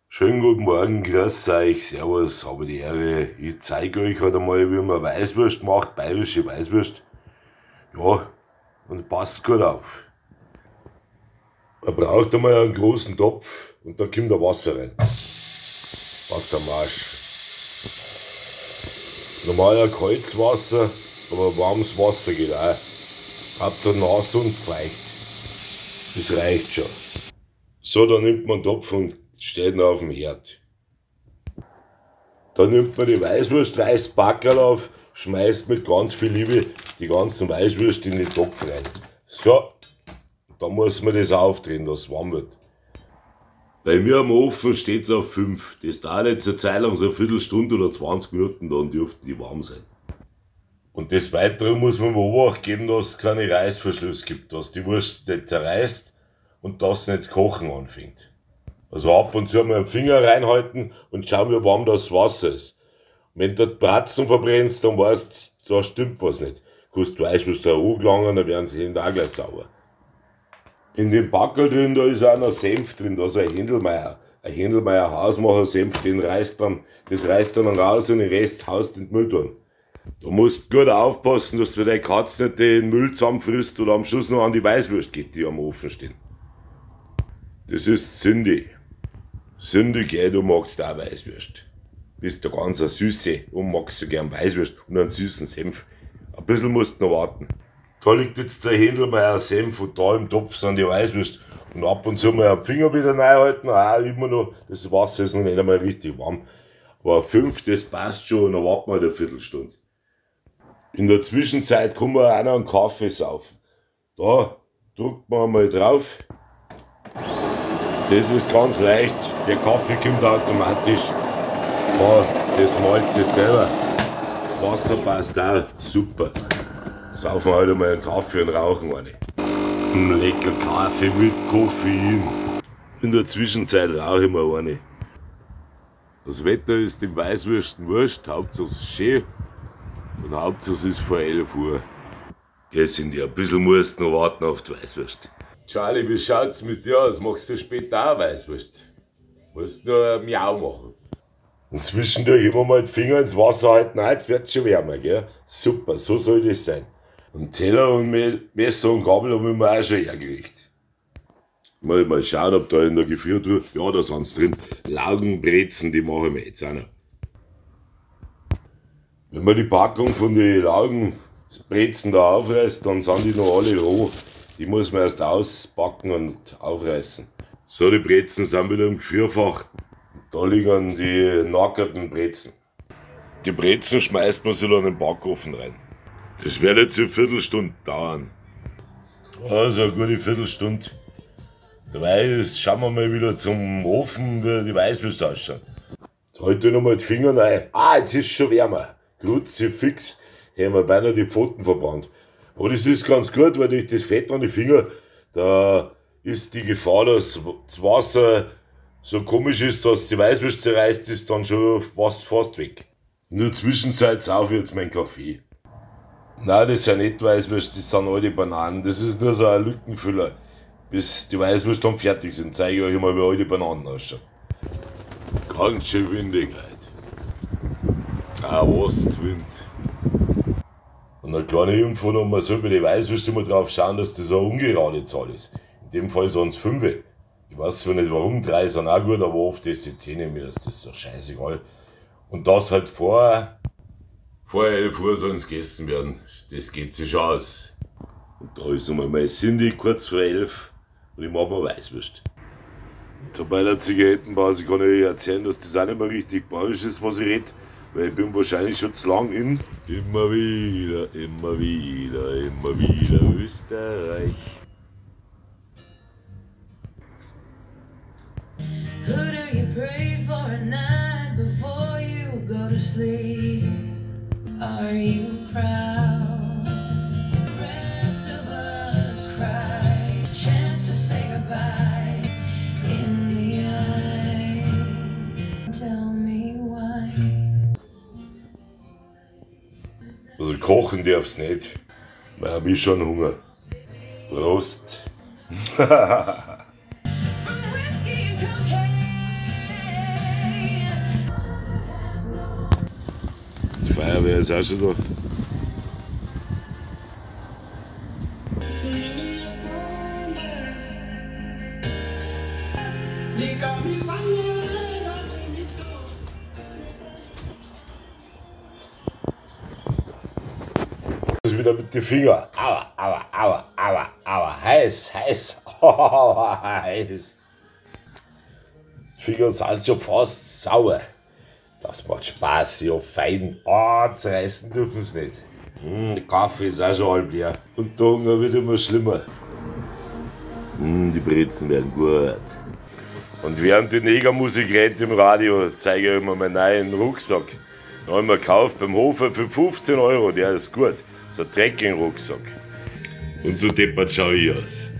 Schönen guten Morgen, grüß euch, servus, habe die Ehre. Ich zeige euch heute einmal, wie man Weißwurst macht, bayerische Weißwurst. Ja, und passt gut auf. Man braucht einmal einen großen Topf und da kommt da Wasser rein. Wassermarsch. Normaler kaltes Wasser, aber warmes Wasser geht auch. Hauptsache nass und feucht. Das reicht schon. So, dann nimmt man den Topf und stellt ihn auf dem Herd. Dann nimmt man die Weißwurst, reißt Backerl auf, schmeißt mit ganz viel Liebe die ganzen Weißwürste in den Topf rein. So, dann muss man das aufdrehen, dass es warm wird. Bei mir am Ofen steht es auf 5. Das dauert jetzt eine Zeit lang, so eine Viertelstunde oder 20 Minuten, dann dürften die warm sein. Und des Weiteren muss man Obacht geben, dass es keine Reißverschluss gibt, dass die Wurst nicht zerreißt und dass es nicht kochen anfängt. Also ab und zu mal den Finger reinhalten und schauen, wie warm das Wasser ist. Wenn du die Bratzen verbrennst, dann weißt du, da stimmt was nicht. Du Weißwurst auch angelangen, dann werden sie auch gleich sauer. In dem Backerl drin, da ist auch noch Senf drin, da ist ein Händelmeier. Ein Händelmeier Hausmacher Senf, das reißt dann raus und den Rest haust in den Müll tun. Da musst du gut aufpassen, dass du deine Katze nicht den Müll zusammenfrisst oder am Schluss noch an die Weißwurst geht, die am Ofen stehen. Das ist Cindy. Cindy, gell, du magst auch Weißwurst. Bist du ganz eine Süße und magst so gern Weißwurst und einen süßen Senf. Ein bisschen musst du noch warten. Da liegt jetzt der Händelmeier Senf und da im Topf sind die Weißwurst. Und ab und zu mal den Finger wieder reinhalten, auch immer noch, das Wasser ist noch nicht einmal richtig warm. Aber 5, das passt schon und dann warten wir eine Viertelstunde. In der Zwischenzeit kann man auch noch einen Kaffee saufen. Da drückt man mal drauf. Das ist ganz leicht, der Kaffee kommt automatisch. Da, das Malz ist selber. Das Wasser passt auch super. Saufen wir halt einmal einen Kaffee und rauchen eine. Ein lecker Kaffee mit Koffein. In der Zwischenzeit rauche ich mir eine. Das Wetter ist im Weißwürsten wurscht, Hauptsache es ist schön und Hauptsache es ist vor 11 Uhr. Jetzt sind die ein bisschen musst noch warten auf die Weißwurst. Charlie, wie schaut's mit dir aus? Machst du später auch Weißwurst? Musst nur ein Miau machen. Und zwischendurch immer mal die Finger ins Wasser halten, jetzt wird schon wärmer, gell? Super, so soll das sein. Und Teller und Messer und Gabel habe ich mir auch schon hergerichtet. Mal schauen, ob da in der Gefriertruhe, ja, da sind sie drin, Laugenbrezen, die mache ich mir jetzt auch noch. Wenn man die Packung von den Laugenbrezen da aufreißt, dann sind die noch alle roh. Die muss man erst auspacken und aufreißen. So, die Brezen sind wieder im Gefrierfach. Da liegen die nackerten Brezen. Die Brezen schmeißt man sich dann in den Backofen rein. Das wird jetzt eine Viertelstunde dauern. Also eine gute Viertelstunde. Dabei schauen wir mal wieder zum Ofen, wie die Weißwurst ausschaut. Jetzt halte ich nochmal die Finger rein. Jetzt ist schon wärmer. Grütze fix, haben wir beinahe die Pfoten verbrannt. Aber das ist ganz gut, weil durch das Fett an die Finger, da ist die Gefahr, dass das Wasser so komisch ist, dass die Weißwurst zerreißt, ist dann schon fast weg. In der Zwischenzeit saufe ich jetzt meinen Kaffee. Nein, das sind nicht Weißwürste, das sind alte Bananen. Das ist nur so ein Lückenfüller. Bis die Weißwürste dann fertig sind, zeige ich euch mal, wie alte Bananen ausschauen. Ganz schön windig heute. Ein Ostwind. Und eine kleine Info noch, man soll bei den Weißwürsten immer drauf schauen, dass das eine ungerade Zahl ist. In dem Fall sind es 5. Ich weiß zwar nicht warum, 3 sind auch gut, aber oft ist die 10 mir, das ist doch scheißegal. Und das halt vor 11 Uhr sollen es gegessen werden. Das geht sich schon aus. Und da ist nochmal mein Cindy kurz vor 11 und ich mache mir Weißwurst. Und bei der Zigarettenpause kann ich euch erzählen, dass das auch nicht mehr richtig bayerisch ist, was ich rede. Weil ich bin wahrscheinlich schon zu lang in immer wieder Österreich. Who do you pray for at night before you go to sleep? Are you proud? The rest of us cry, a chance to say goodbye in the eye. Tell me why. Also kochen darf's nicht, weil hab ich schon Hunger. Prost! Feuerwehr ist auch schon da. Wieder mit den Fingern. Aua, aua, aua, aua, aua. Heiß, heiß. Aua, heiß. Die Finger sind schon fast sauer. Das macht Spaß, ja fein. Zerreißen dürfen sie nicht. Der Kaffee ist auch schon halb leer. Und der Hunger wird immer schlimmer. Die Brezen werden gut. Und während die Negermusik rennt im Radio, zeige ich immer meinen neuen Rucksack. Den habe ich mir gekauft beim Hofer für 15 €, der ist gut. So ein Trekking-Rucksack. Und so deppert schaue ich aus.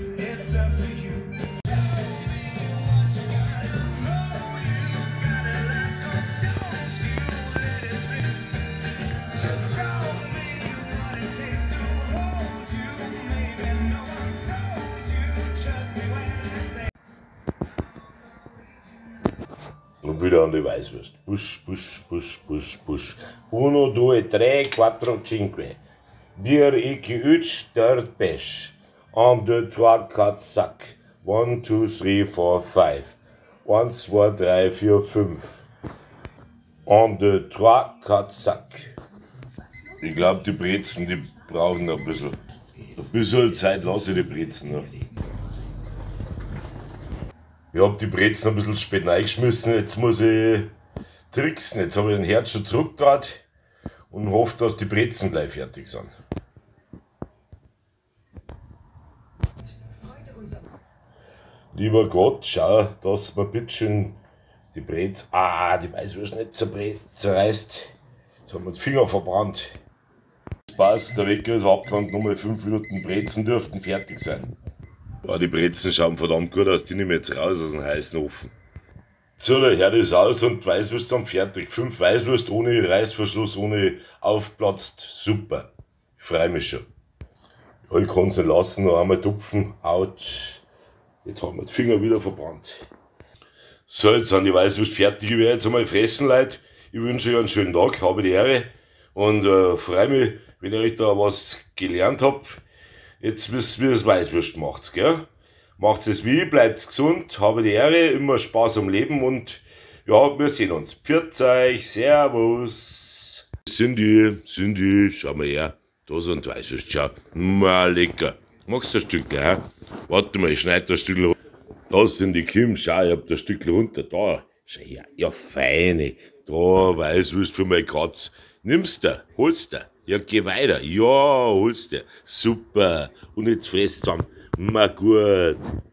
Und wieder an die Weißwurst. Busch, busch, busch, busch, busch. 1, 2, 3, 4, 5. Bir, iki, üç, dört, beş. 1, 2, 3, 4, zack. 1, 2, 3, 4, 5. 1, 2, 3, 4, 5. 1, 2, 3, 4, zack. Ich glaube, die Brezen, die brauchen ein bisschen Zeit, lasse ich die Brezen. Ne? Ich hab die Brezen ein bisschen spät reingeschmissen, jetzt muss ich tricksen. Jetzt habe ich den Herd schon zurückgedreht und hoffe, dass die Brezen gleich fertig sind. Lieber Gott, schau, dass man bitteschön die Brezen, die Weißwurst nicht zerreißt. Jetzt haben wir den Finger verbrannt. Das passt, der Wecker ist abgegangen, nochmal 5 Minuten Brezen dürften fertig sein. Ja, die Brezen schauen verdammt gut aus, die nehmen wir jetzt raus aus dem heißen Ofen. So, der Herd ist aus und die Weißwurst sind fertig. 5 Weißwurst ohne Reißverschluss, ohne aufplatzt. Super. Ich freue mich schon. Ja, ich kann es nicht lassen, noch einmal tupfen. Autsch. Jetzt haben wir die Finger wieder verbrannt. So, jetzt sind die Weißwurst fertig. Ich werde jetzt einmal fressen, Leute. Ich wünsche euch einen schönen Tag, habe die Ehre. Und freue mich, wenn ihr euch da was gelernt habt. Jetzt wisst ihr, wie das Weißwurst macht, gell? Macht es wie, bleibt gesund, habe die Ehre, immer Spaß am Leben und ja, wir sehen uns. Pfiat euch, Servus. Cindy, schau mal her. Da sind Weißwurst, schau. Lecker. Magst du ein Stück, hä? Warte mal, ich schneide das Stück runter. Da sind die Kim, schau, ich hab das Stück runter. Da, schau her. Ja, feine. Da, Weißwurst für meine Katz. Nimmst du, holst du. Ja, geh weiter. Ja, holst du. Super. Und jetzt fress zusammen. Gut.